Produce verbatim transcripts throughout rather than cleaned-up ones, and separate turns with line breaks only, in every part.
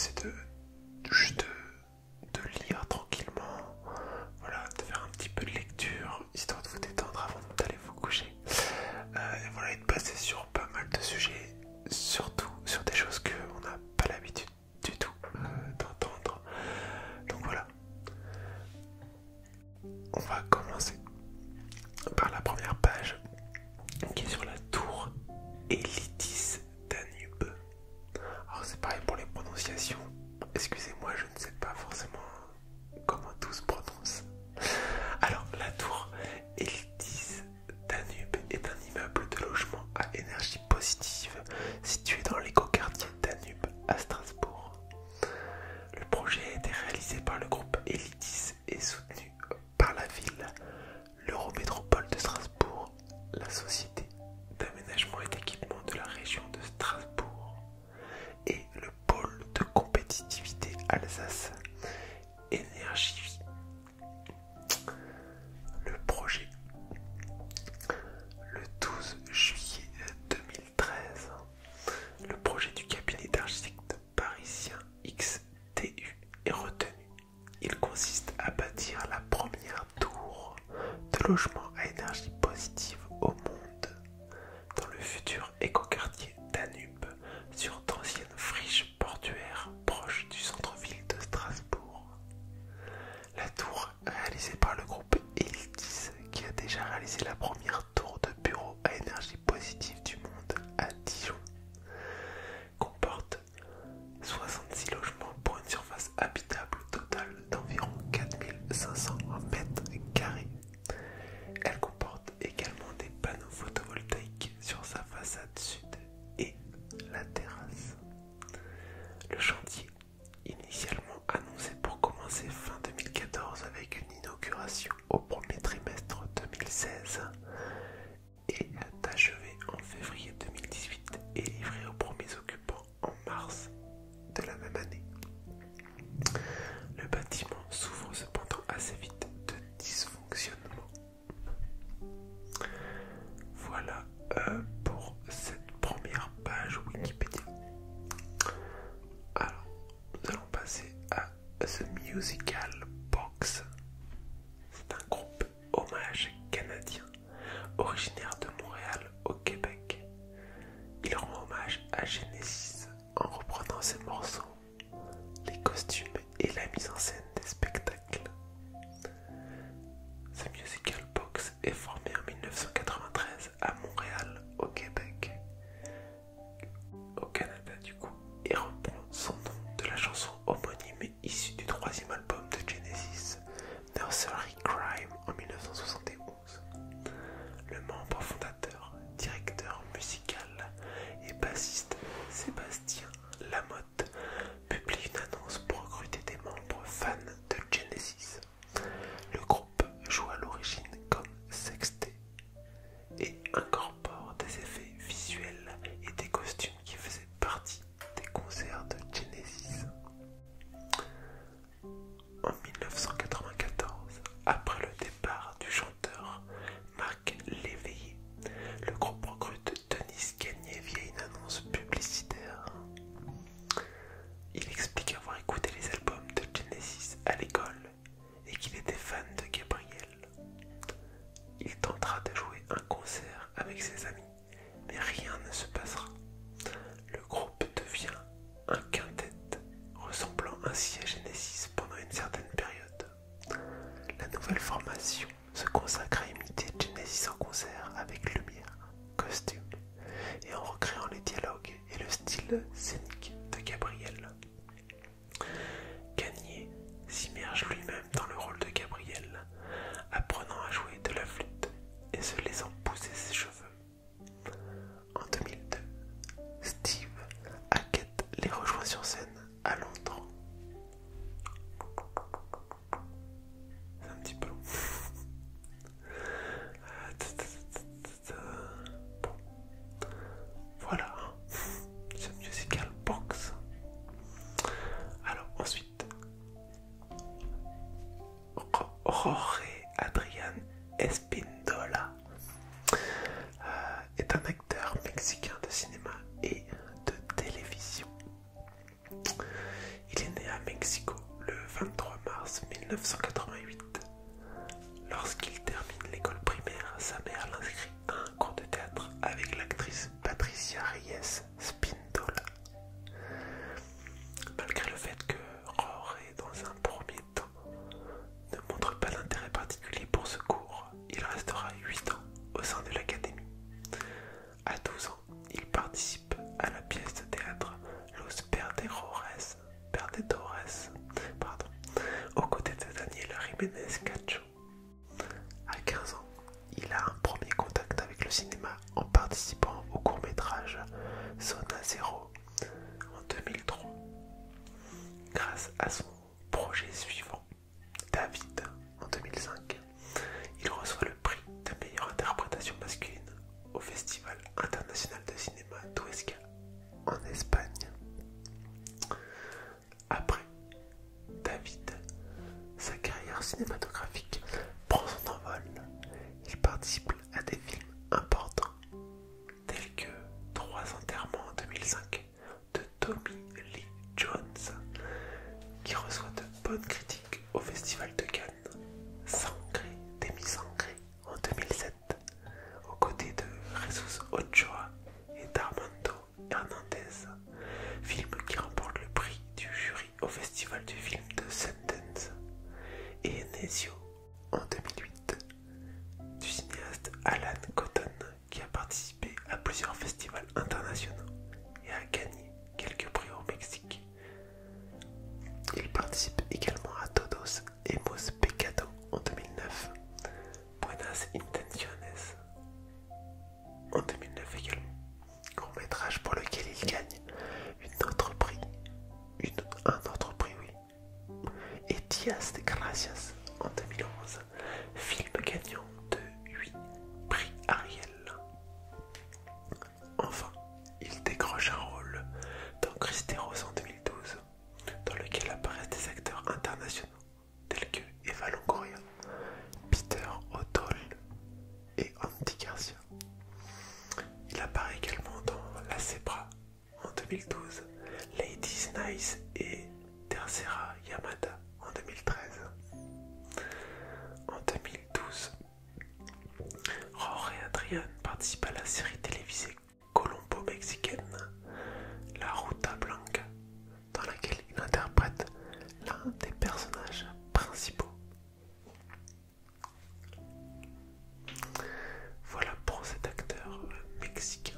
c'est de juste de, de lire tranquillement, voilà, de faire un petit peu de lecture, histoire de vous détendre avant d'aller vous coucher. Euh, et voilà, et de passer sur pas mal de sujets, surtout sur des choses qu'on n'a pas l'habitude du tout euh, d'entendre. Donc voilà. On va commencer par la première page qui est sur la tour Elitis Danube. Alors c'est pareil pour les prononciations. Excusez-moi, je ne sais pas forcément comment tout se prononce. Alors la tour Elitis Danube est un immeuble de logement à énergie positive situé dans l'écoquartier Danube à Strasbourg. Le projet a été réalisé par le groupe Elitis et soutenu par la ville, l'Eurométropole de Strasbourg, la société d'aménagement et d'équipement de la région de Strasbourg et le pôle de compétitivité Alsace Énergie. Le projet, le douze juillet deux mille treize, le projet du cabinet d'architectes parisien X T U est retenu. Il consiste à bâtir la première tour de logement à énergie positive au monde dans le futur écoquartier Danube sur d'anciennes friches portuaires proches du centre-ville de Strasbourg. La tour, réalisée par le groupe Elitis, qui a déjà réalisé la première tour de bureau à énergie positive du monde à Dijon, comporte soixante-six logements pour une surface habitable totale d'environ quatre mille cinq cents mètres carrés. Elle comporte également des panneaux photovoltaïques sur sa façade sud et la terrasse. Le chantier, initialement annoncé pour commencer fin deux mille quatorze avec une inauguration au premier trimestre deux mille seize, est achevé en février deux mille dix-huit et livré aux premiers occupants en mars de la même année. Le bâtiment souffre cependant assez vite de dysfonctionnement. Voilà euh, pour cette première page Wikipédia. Alors, nous allons passer à The Musical Box. C'est un groupe hommage canadien originaire de Montréal au Québec. Il rend hommage à Genesis en reprenant ses morceaux, les costumes et la mise en scène des spectacles. The Musical Box est formé en mille neuf cent quatre-vingt-treize à Montréal, au Québec, au Canada du coup, et reprend son nom de la chanson homonyme issue du troisième album de Genesis, Nursery Crime en mille neuf cent soixante et onze. Le membre fondateur, directeur musical et bassiste Sébastien Lamotte publie une annonce pour recruter des membres fans de Genesis. Le groupe joue à l'origine comme sextet et incorpore des effets visuels et des costumes qui faisaient partie des concerts de Genesis. En mille neuf cent quatre-vingt-quatorze, après le départ du chanteur Marc Léveillé, le groupe recrute Denis Gagné via une annonce publicitaire. Il explique avoir écouté les albums de Genesis à l'école et qu'il était fan de Gabriel. Il tentera de jouer un concert avec ses amis, mais rien ne se passera. Le groupe devient un quintet, ressemblant ainsi à Genesis pendant une certaine période. La nouvelle formation se consacre à imiter Genesis en concert avec lumière, costume et en recréant les dialogues et le style scénique de Gabriel. Gagné s'immerge lui-même dans le rôle de Gabriel, apprenant à jouer de la flûte et se laissant pousser ses cheveux. En deux mille deux, Steve Hackett les rejoint sur scène à Londres. C'est un petit peu long. Bon. Voilà, hein. The Musical Box. Alors ensuite, Jorge Adrián Espíndola euh, est un acteur mexicain de cinéma et de télévision. neuf cent quatre-vingt-huit. Lorsqu'il termine l'école primaire, sa mère l'inscrit à un cours de théâtre avec l'actrice Patricia Reyes Spindola. Malgré le fait que Rory, dans un premier temps, ne montre pas d'intérêt particulier pour ce cours, il restera huit ans au sein de l'académie. À douze ans, il participe à la pièce de théâtre Los Perdedores, Perdedores pardon, aux côtés de Daniel Jiménez Cacho. À quinze ans, il a un premier contact avec le cinéma en participant au court-métrage Zona Zero en deux mille trois. Grâce à son projet suivant, David, en deux mille cinq, il reçoit le prix de meilleure interprétation masculine au Festival international de cinéma d'Huesca en Espagne. Après David, sa carrière cinématographique prend son envol. Il participe à des films importants tels que Trois enterrements en deux mille cinq de Tommy Lee Jones, qui reçoit de bonnes critiques au Festival de Cannes, Sangre de mi Sangre en deux mille sept, aux côtés de Jesus Ochoa et d'Armando Hernandez, film qui remporte le prix du jury au Festival du film de Sundance, et Nezio en deux mille huit, du cinéaste Alan Cotton, qui a participé à plusieurs festivals internationaux et a gagné quelques prix au Mexique. Il participe également à Todos Hemos Pecado en deux mille neuf, Buenas Intenciones en deux mille neuf également, court métrage pour lequel il gagne une autre prix, une, un autre prix oui, et Dias de Gracias en deux mille onze, film gagnant de huit prix Ariel. Enfin, il décroche un rôle dans Cristeros en deux mille douze, dans lequel apparaissent des acteurs internationaux tels que Eva Longoria, Peter O'Toole et Andy Garcia. Il apparaît également dans La Zebra en deux mille douze, Ladies Nice et Tercera Yamada en deux mille treize. En deux mille douze, Jorge Adrián participe à la série télévisée colombo-mexicaine La Ruta Blanca, dans laquelle il interprète l'un des personnages principaux. Voilà pour cet acteur mexicain.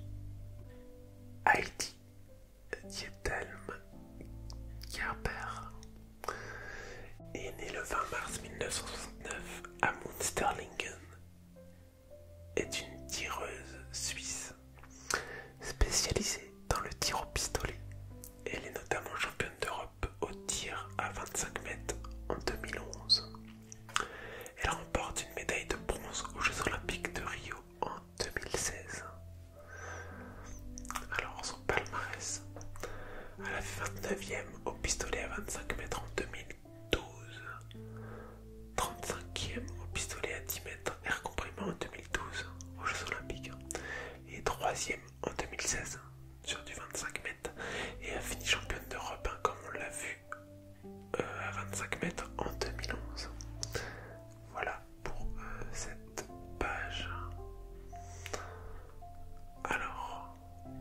Heidi Diethelm Gerber est né le vingt mars mille neuf cent soixante-neuf à Münsterlingen, est une tireuse suisse spécialisée dans le tir au pistolet. Elle est notamment championne d'Europe au tir à vingt-cinq mètres en deux mille onze. Elle remporte une médaille de bronze aux Jeux Olympiques de Rio en deux mille seize. Alors son palmarès, elle a fait vingt-neuvième au pistolet à vingt-cinq mètres en deux mille douze, trente-cinquième au pistolet à dix mètres air comprimé en deux mille douze aux Jeux Olympiques et troisième en deux mille seize sur du vingt-cinq mètres, et a fini championne d'Europe, hein, comme on l'a vu, euh, à vingt-cinq mètres en deux mille onze. Voilà pour euh, cette page. Alors,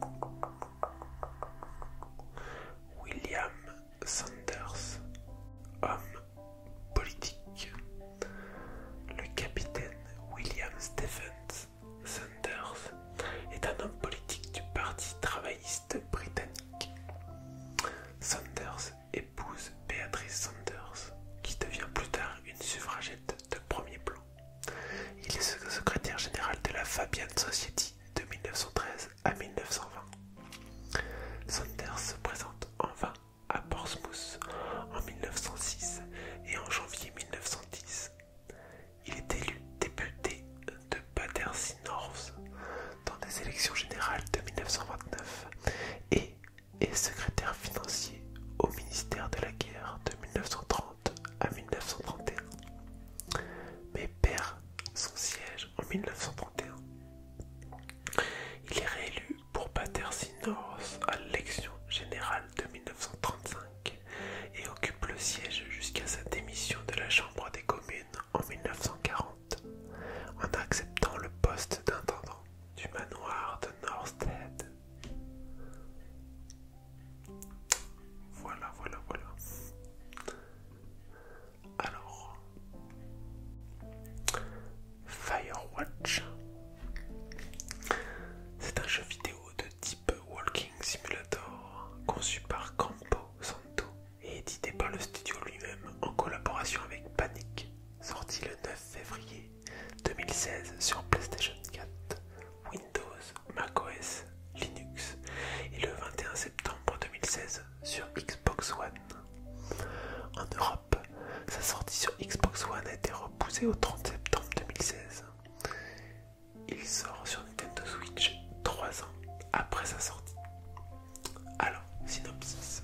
William Sanders, homme politique. Le capitaine William Stephens Sanders est un homme politique du Parti travailliste britannique. Sanders épouse Beatrice Sanders, qui devient plus tard une suffragette de premier plan. Il est secrétaire général de la Fabian Society de mille neuf cent treize à mille neuf cent vingt. Sanders se présente en vain à Portsmouth en mille neuf cent six et en janvier mille neuf cent dix. Il est élu député de Battersea North dans des élections générales de mille neuf cent vingt-neuf et est secrétaire financier au ministère de la Guerre de mille neuf cent trente à mille neuf cent trente et un, mais perd son siège en mille neuf cent trente et un. Il est réélu pour Battersea North à l'élection générale de mille neuf cent trente-cinq et occupe le siège jusqu'à sa démission seize sur Xbox One. En Europe, sa sortie sur Xbox One a été repoussée au trente septembre deux mille seize. Il sort sur Nintendo Switch trois ans après sa sortie. Alors, synopsis.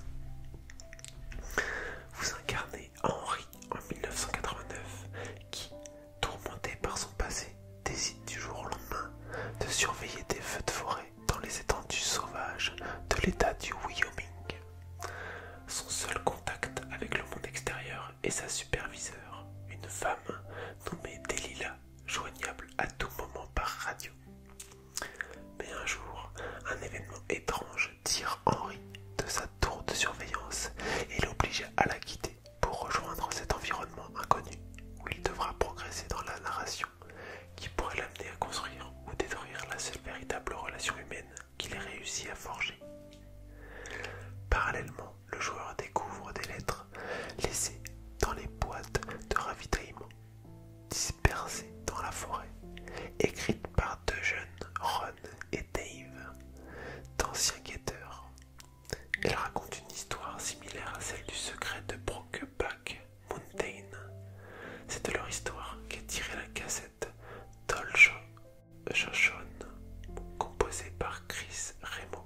Vous incarnez Henry en mille neuf cent quatre-vingt-neuf qui, tourmenté par son passé, décide du jour au lendemain de surveiller des feux de forêt dans les étendues sauvages de l'état du Wyoming. Son seul contact avec le monde extérieur est sa superviseure, une femme nommée Delilah, joignable à tout moment par radio. Mais un jour, un événement étrange tire Henry de sa tour de surveillance et l'oblige à la quitter pour rejoindre cet environnement inconnu où il devra progresser dans la narration qui pourrait l'amener à construire ou détruire la seule véritable relation humaine qu'il ait réussi à forger. Parallèlement, le joueur découvre des lettres laissées dans les boîtes de ravitaillement dispersées dans la forêt, écrites par deux jeunes, Ron et Dave, d'anciens guetteurs. Elle raconte une histoire similaire à celle du secret de Brokeback Mountain. C'est de leur histoire qu'est tirée la cassette Tall Shoshone, composée par Chris Remo.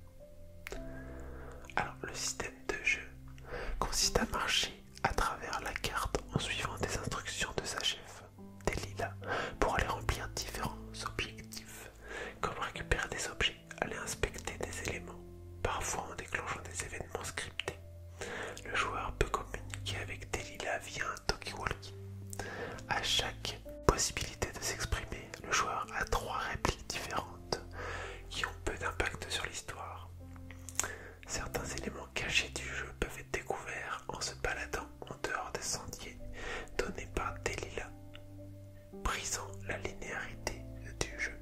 Alors, le système de jeu consiste à marcher à travers la carte en suivant des instructions de sa chef, Delilah, pour aller remplir différents objectifs, comme récupérer des objets, aller inspecter des éléments, parfois en déclenchant des événements scriptés. Le joueur peut communiquer avec Delilah via un talkie-walkie. À chaque possibilité de s'exprimer, le joueur a trois répliques différentes qui ont peu d'impact sur l'histoire. Certains éléments cachés du jeu peuvent être découverts en se baladant en dehors des sentiers donnés par Delilah, brisant la linéarité du jeu.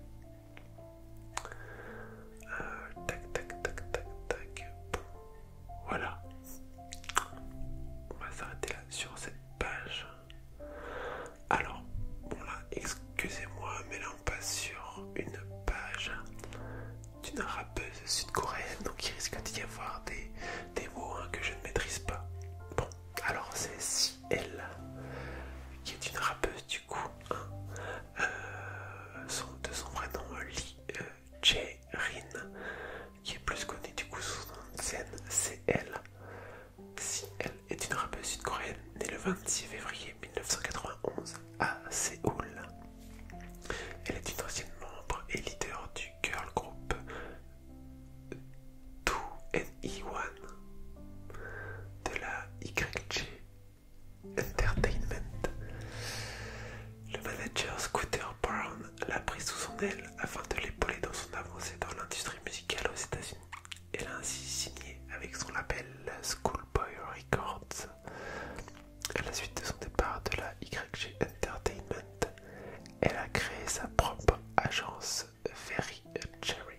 Euh, tac, tac, tac, tac, tac. Bon, voilà. On va s'arrêter là sur cette page. Alors, bon là, excusez-moi, mais là on passe sur une page d'une rappeuse sud-coréenne, donc il risque d'y avoir des, des mots hein, que je ne maîtrise pas. Bon, alors c'est Si Elle, qui est une rappeuse du coup, hein, euh, son, de son vrai nom Lee euh, Jae-rin, qui est plus connue du coup sous son nom de scène C L. Si Elle est une rappeuse sud-coréenne née le vingt-six février mille neuf cent quatre-vingt-onze à Séoul. Elle est une ancienne membre et leader du girl group deux N E un de la Y G Entertainment. Le manager Scooter Brown l'a pris sous son aile afin de l'épauler dans son avancée dans l'industrie musicale aux États-Unis. Elle a ainsi signé avec son label Schoolboy Records. À la suite de son départ de la Y G Entertainment, elle a créé sa propre agence Very Cherry.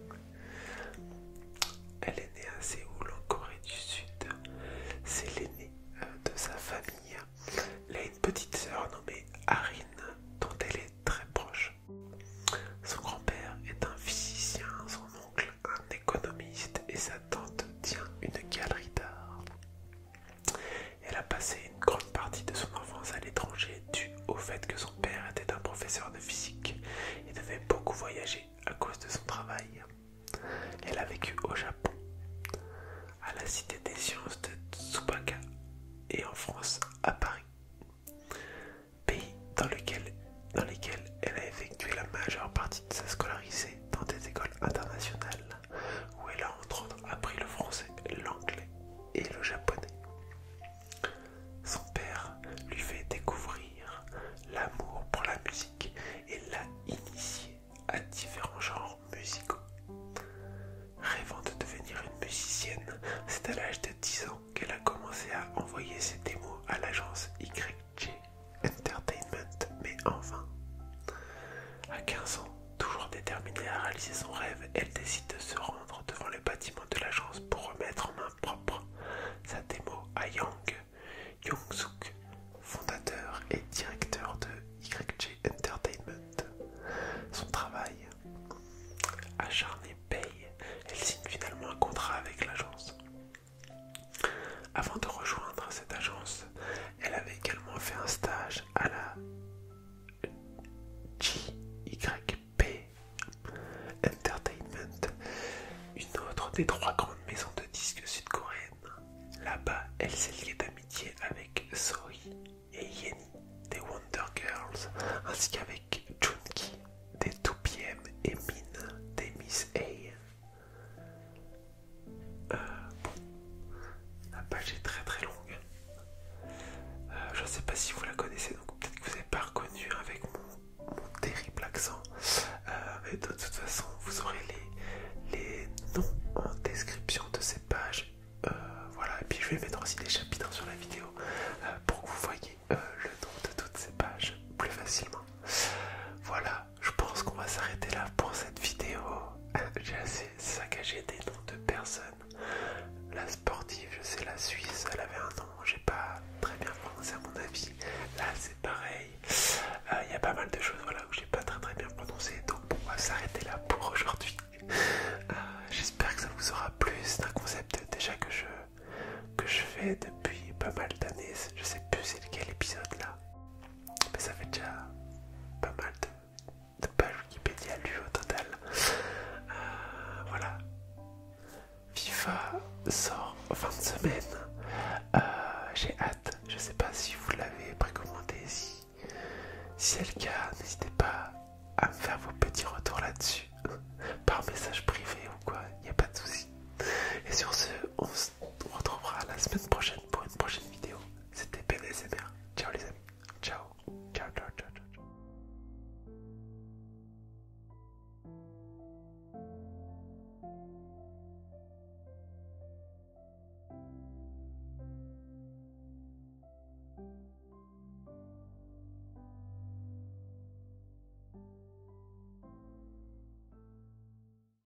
Elle est née à Séoul en Corée du Sud. C'est l'aînée de sa famille. Elle a une petite sœur nommée Arin dont elle est très proche. Son grand-père est un physicien, son oncle un économiste et sa tante tient une galerie d'art. Elle a passé une grande partie de son enfance à l'étranger dû au fait que son père était un professeur de physique et devait beaucoup voyager à cause de son travail. Elle a vécu au Japon, à la Cité des Sciences de Tsubaka et en France à Paris, pays dans lequel, dans lesquels elle a effectué la majeure partie de sa scolarité dans des écoles internationales où elle a entre autres appris le français, l'anglais et le japonais. Son père lui fait découvrir l'amour pour la musique et l'a initié à différents genres musicaux. Rêvant de devenir une musicienne, c'est à l'âge de dix ans qu'elle a commencé à envoyer ses démos à l'agence elle s'est liée d'amitié avec Zoe et Yenny des Wonder Girls, ainsi qu'avec Junki des deux P M et Min des Miss A. Euh, bon, la page est très très longue. Euh, je ne sais pas si vous la connaissez, donc peut-être que vous n'avez pas reconnu avec mon, mon terrible accent. Euh, mais de toute façon, vous aurez les, les noms en description de ces pages. Euh, voilà, et puis je vais mettre aussi des chapitres sur la vidéo euh, pour que vous voyez euh, le nom de toutes ces pages plus facilement. Voilà, je pense qu'on va s'arrêter là pour cette vidéo. J'ai assez saccagé des noms de personnes. La sportive, je sais, la Suisse, elle avait un nom, j'ai pas très bien prononcé à mon avis. Là, c'est pareil. Il euh, y a pas mal de choses voilà, où j'ai pas très très bien prononcé. Donc, bon, on va s'arrêter là pour aujourd'hui. Euh, J'espère que ça vous aura plu. C'est un concept déjà que je, que je fais depuis pas mal d'années. Je sais plus c'est lequel épisode là. Mais ça fait déjà pas mal de, de pages Wikipédia lues au total. Euh, voilà. FIFA sort fin de semaine.